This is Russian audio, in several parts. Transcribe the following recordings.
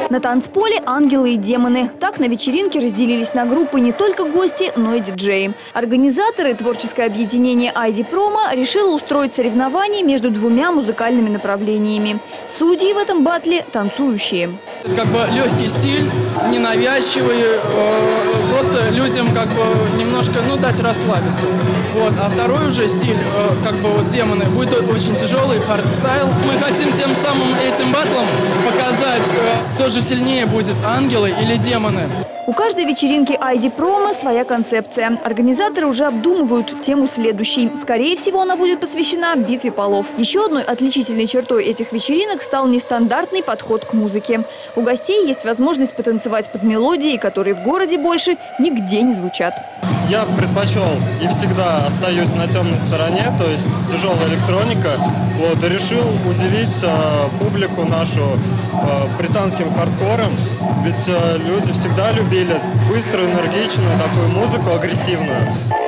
На танцполе ангелы и демоны. Так на вечеринке разделились на группы не только гости, но и диджеи. Организаторы, творческое объединение ID Promo, решило устроить соревнования между двумя музыкальными направлениями. Судьи в этом батле – танцующие. Как бы легкий стиль, ненавязчивый, просто людям как бы немножко дать расслабиться. Вот. А второй уже стиль, как бы вот демоны, будет очень тяжелый, хардстайл. Мы хотим тем самым этим батлом показать, кто же сильнее будет, ангелы или демоны. У каждой вечеринки ID Promo своя концепция. Организаторы уже обдумывают тему следующей. Скорее всего, она будет посвящена битве полов. Еще одной отличительной чертой этих вечеринок стал нестандартный подход к музыке. У гостей есть возможность потанцевать под мелодии, которые в городе больше нигде не звучат. Я предпочел и всегда остаюсь на темной стороне, то есть тяжелая электроника. Вот, и решил удивить публику нашу британским хардкором, ведь люди всегда любили быструю, энергичную такую музыку, агрессивную.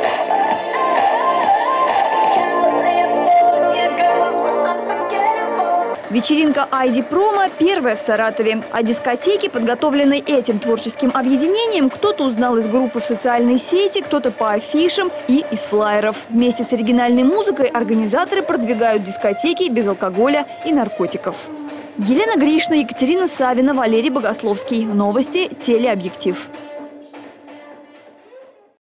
Вечеринка ID Promo первая в Саратове. О дискотеке, подготовленной этим творческим объединением, кто-то узнал из группы в социальной сети, кто-то по афишам и из флаеров. Вместе с оригинальной музыкой организаторы продвигают дискотеки без алкоголя и наркотиков. Елена Гришна, Екатерина Савина, Валерий Богословский. Новости телеобъектив.